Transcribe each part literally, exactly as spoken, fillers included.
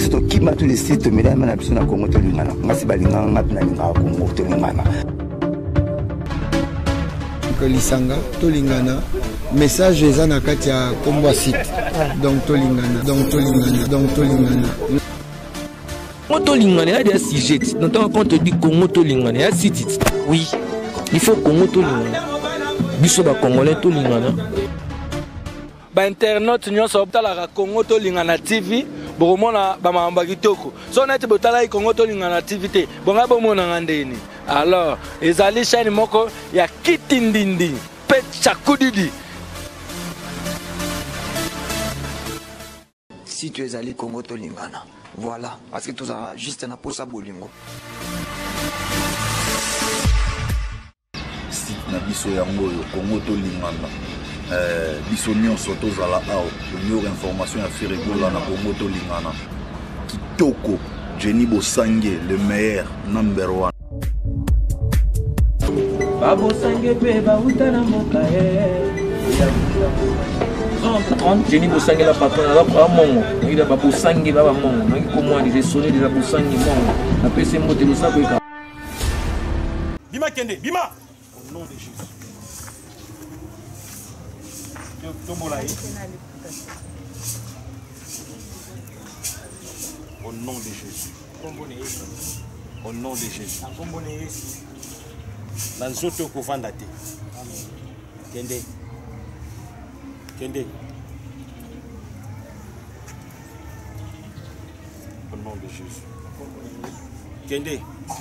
biso to kima tous les sites mais là na biso na Congo to lingana ngasi balinga ngati na linga Congo to lingana que lisanga to lingana message eza na kati ya kombo site donc to lingana donc to lingana donc to lingana Congo lingana, il y a des sujets. Quand on te dit Congo lingana, il y a six titres. Oui, il faut Congo lingana. Biso ba Congolais to lingana. Ba internet nyonso optala Congo to lingana T V, bomona ba mamba kitoko. So na te botala Congo to lingana T V te. Bonga bomona ngandeni. Alors, ezali chaîne moko ya kitindindi, pe chakudidi. Si tu es allé Congo to lingana. Voilà, parce que tout ça juste un pour ça bolingo. Site na biso yango yo Congo to lingana. Euh biso nyonso tozala awo, meilleure information ya Firigola na Congo to lingana. Kitoko, Jenny Bosange, le meilleur number one. Babo Sange pe ba utana mokae. Jenny Bosange la patronne la pa mongo. Il a Babo Sange ba mongo. Ngi comment les sonner des Babo Sange mongo. Na pese mote lo sa ko ka. Bima Kende, Bima. Au nom de Jésus. Au nom de Jésus. Au nom de Jésus. Nanzoto kovanda te. Kende. Kende. Au nom de Jésus. Kende.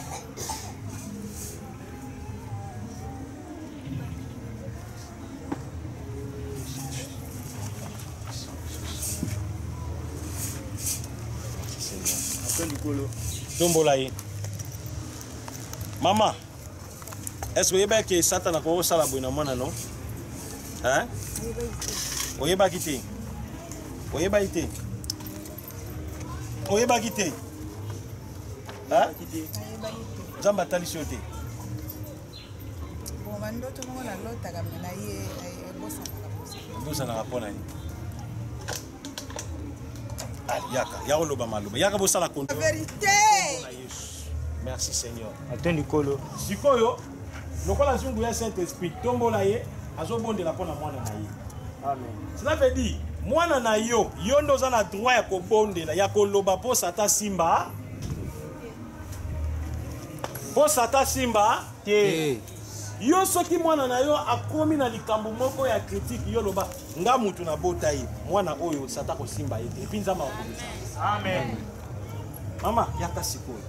Tombolaye. Maman, est-ce que vous avez que Satan a commencé à la bonne amana, non? Hein? Vous avez quitté? Vous avez quitté? Vous avez quitté? Hein? Jamba tali choté. Bon, mando tout le monde a l'autre à gamener et bossa na bossa na rapona. Yaka, yaka loba maloba. Yaka bossa la compte. Vérité. Merci Seigneur. Attends Nicolo. Sikoyo, lokola zungu ya Saint-Esprit tombola ye azobonde la pona mwana na ye. Amen. Cela veut dire mwana na yo, yo ndo za na droit ya kobonde la ya koloba po sata simba. Po sata simba te. Yo soki mwana na yo akomi na likambo moko ya critique yo loba nga mutu na bota ye mwana oyo sata ko simba ye te pinza ma okomisa. Amen. Mama yaka sikoyo.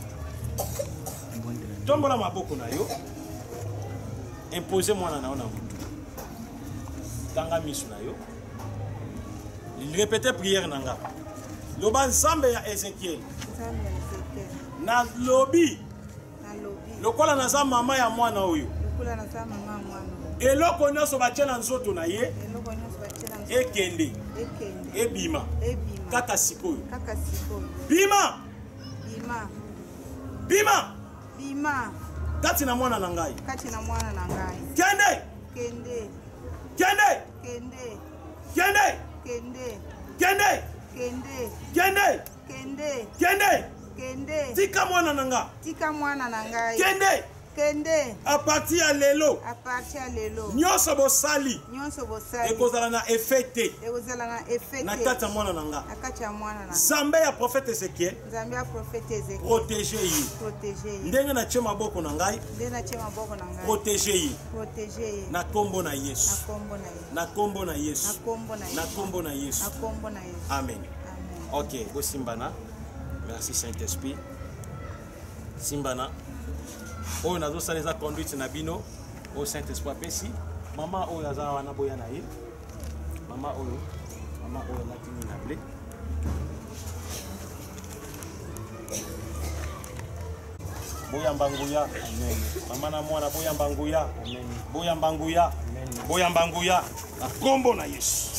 Tombola maboko na yo. Imposez mwana na yo na mutu. Tanga misu na yo. Répétez prière nanga. Loba nzambe ya Ezekiel. Na lobi. Na lobi. Lokola naza mama ya mwana oyo. Lokola naza mama mwana. Eloko nyonso batiela nzoto na ye. Eloko nyonso batiela nzoto. Ekende. Ekende. Ebima. Ebima. Kaka sikoyo. Kaka sikoyo. Bima. Bima. Bima. Bima. Kati na mwana na ngai. Kati na mwana na ngai. Kende. Kende. Kende. Kende. Kende. Kende. Kende. Kende. Kende. Kende. Kende. Kende. Tika mwana na nga. Tika mwana na ngai. Kende. Kende. A partir ya lelo. A partir ya lelo. Nyonso bosali. Nyonso bosali. Ekozala na effet. Ekozala na effet. Na kati ya mwana na nga. Na kati ya mwana na nga. Zambe ya prophète Ezekiel. Zambe ya prophète Ezekiel. Protéger yi. Protéger yi. Ndenge na tie maboko na ngai. Ndenge na tie maboko na ngai. Protéger yi. Protéger yi. Na kombo na Yesu. Na kombo na Yesu. Na kombo na Yesu. Na kombo na Yesu. Na kombo na Yesu. Na kombo na Yesu. Amen. Amen. OK, go Simbana. Merci Saint-Esprit. Simbana. Oh, nazo saleza conduite na bino. Oh Saint-Esprit pesi. Mama oyo aza wana boya na ye. Mama oyo. Mama oyo latini na blé. Boya mbanguya. Amen. Mama na mwana boya mbanguya. Amen. Boya mbanguya. Amen. Boya mbanguya. Na kombo na Yesu.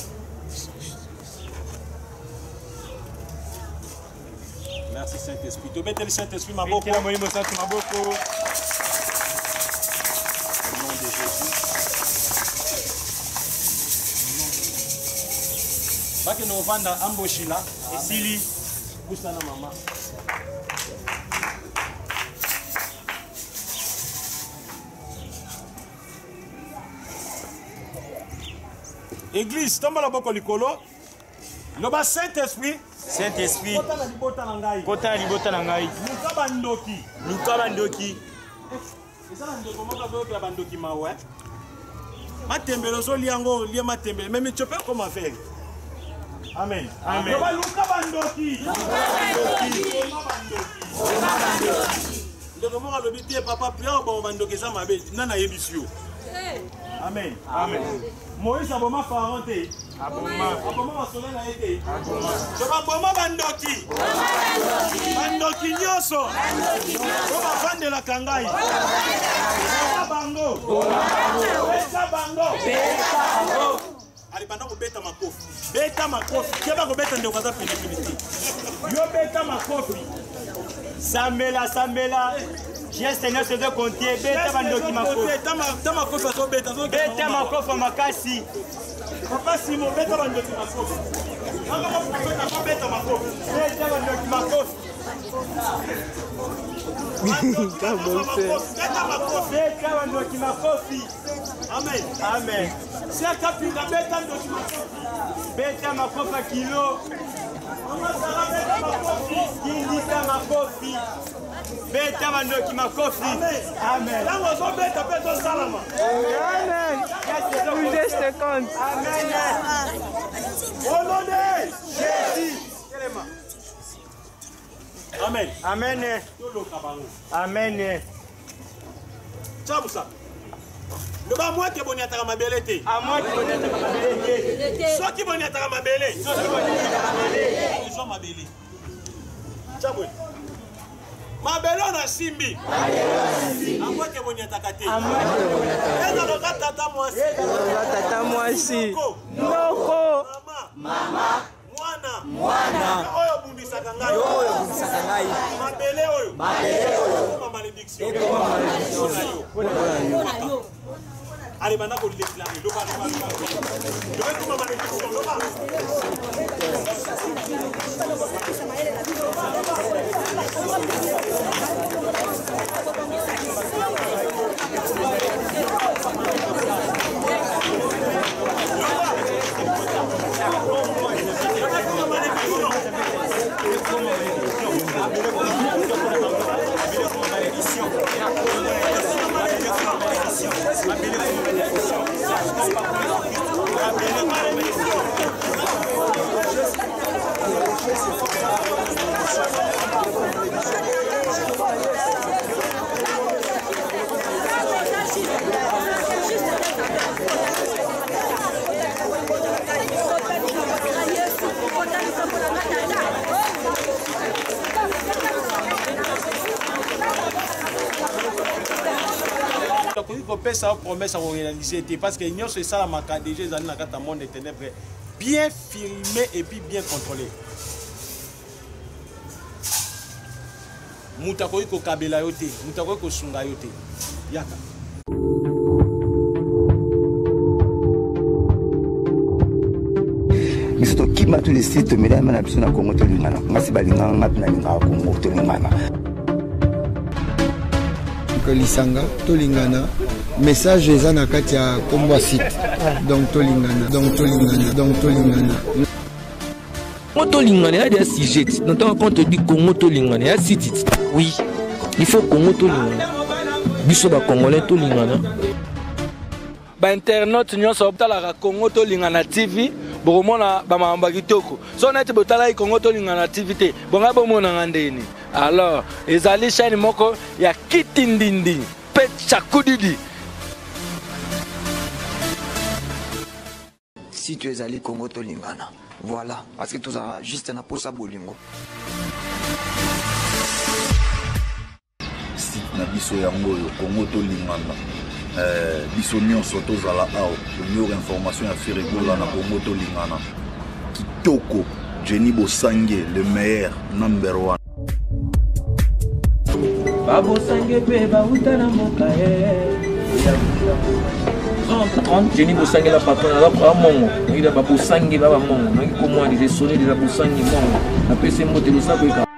Merci Saint-Esprit. Tu bêtes le Saint-Esprit, ma beaucoup. Au nom de Jésus. Baki no vanda amboshila esili Poussa na maman. Église, tomba la boko likolo. Loba Saint-Esprit. Saint-Esprit. Kota na libota na ngai. Kota na libota na ngai. Luka bandoki. Luka bandoki. Eza na ndeko moko azoyoka bandoki mawe. Matembele so liango lie matembele. Même tu peux comment faire. Amen. Amen. Loba luka bandoki. Luka bandoki. Luka bandoki. Ndeko moko alobi te papa prière bon bandoki za mabe. Nana yebisio. Amen. Amen. Moïse aboma pharaon te. Aboma. Aboma basole na ete. Aboma. Toba boma bandoki. Bandoki nyoso. Toba fande la kangai. Beta bango. Beta bango. Beta bango. Ali banda ko beta makofi. Beta makofi. Keba ko beta ndeko za pili pili. Yo beta makofi. Samela samela. J'ai Seigneur se de compter beta bandoki makofi. Beta makofi aso beta. Beta makofi makasi. Papa Simon beta bandoki makofi. Nanga ko beta beta makofi. Beta bandoki makofi. Beta makofi. Beta bandoki makofi. Amen. Amen. Si akapinga beta bandoki makofi. Beta makofi kilo. Mama Sara beta makofi. Kindika makofi. Beta bandoki makofi. Amen. Amen. Tango zo beta beta salama. Amen. Nous geste compte. Amen. Au nom de Jésus. Amen. Amen. Amen. Tchabusa. Le ba moi ke boni ataka mabele te. A moi ke boni ataka mabele te. So ki boni ataka mabele. So ki boni ataka mabele. Ils sont mabele. Tchabwe. Mabelo na simbi. Amwa ke boni ataka te. Amwa ke boni ataka. Eza loka tata mwasi. Eza loka tata mwasi. Noko. Mama. Mama. Mwana. Mwana. Oyo bundisaka ngai. Oyo bundisaka ngai. Mabele oyo. Mabele oyo. Koma malédiction. Koma malédiction. Kona yo. Allez, maintenant, vous le déclarez. Le bas, le bas, le bas. Le bas, comment malédiction. Le bas. Il faut faire sa promesse à réaliser parce que l'union c'est ça la marque déjà dans le monde des ténèbres bien filmé et puis bien contrôlé. Mutako iko kabela yote, mutako iko sunga yote. Yaka. Biso to kima tous les sites mais là na biso na Congo to lingana. Ngasi balinga ngati na linga Congo to lingana. Lisanga tolingana message eza na kati ya kombo site donc tolingana donc tolingana donc tolingana Congo tolingana il y a des sujets donc quand on te dit Congo tolingana il y a site oui il faut Congo tolingana biso ba congolais tolingana ba internet nyonso optala Congo tolingana T V bokomona ba mamba kitoko so na te botala Congo tolingana T V te bonga bomona ngandeni. Alors, ezali chaîne moko ya kitindindi pe chakudidi. Si tu es allé Congo tolingana, voilà, parce que tu as juste un posa bolingo. Si na biso yango yo Congo tolingana, euh biso nyonso tozala awa, meilleure information ya Firigola na Congo tolingana. Kitoko, Jenny Bosangue, le meilleur number one. Babo sange pe ba utana moka e trente trente Jenny Bosangi la patron la mongo il a Bosangi la mongo il comment il est sonné de la Bosangi mongo après c'est moté le sac